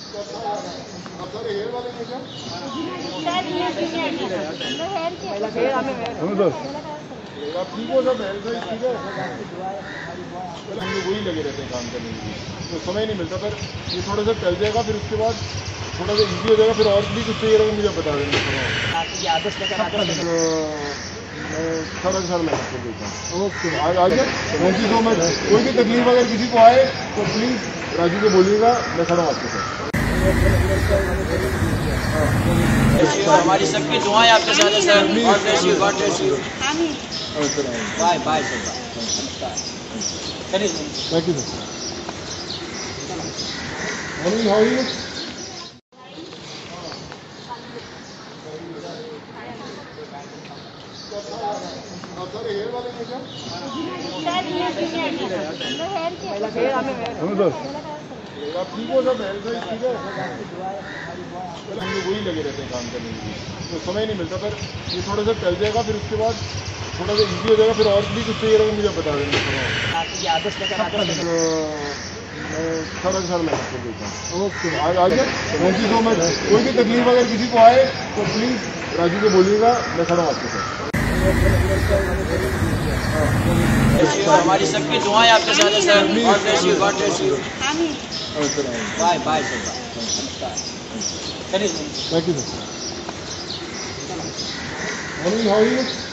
सारे हेयर वाले हैं क्या? आप ठीक हो सब? हेल्थ वाइज ठीक है? हम लोग वही लगे रहते हैं काम करने के लिए, तो समय नहीं मिलता। पर ये थोड़ा सा टल जाएगा, फिर उसके बाद थोड़ा सा इजी हो जाएगा। फिर और भी कुछ चाहिए रहेगा मुझे बता देंगे। सारा सारा मैं आपको देता हूँ। ओके, आइए। Thank you so much. कोई भी तकलीफ अगर किसी को आए तो प्लीज़ राजू को बोलिएगा, मैं खड़ा हूँ आपके साथ। हमारी सबकी दुआएं आपके साथ है sir. God bless you, God bless you. Bye bye sir. Thank you sir. Morning, how are you? आप सारे हेयर वाले हैं क्या? आप ठीक हो सब? हेल्थ वाइज ठीक है? हम लोग वही लगे रहते हैं काम करने के लिए, तो समय नहीं मिलता। पर ये थोड़ा सा टल जाएगा, फिर उसके बाद थोड़ा सा इजी हो जाएगा। फिर और भी कुछ चाहिए रहेगा मुझे बता देंगे। सारा सारा मैं आपको देता हूँ। ओके, आइए। Thank you so much. कोई भी तकलीफ अगर किसी को आए तो प्लीज़ राजू को बोलिएगा, मैं खड़ा हूँ आपके साथ। हमारी सबकी दुआएं आपके साथ है sir. God bless you, God bless you. Bye bye sir. Thank you sir. Morning, how are you?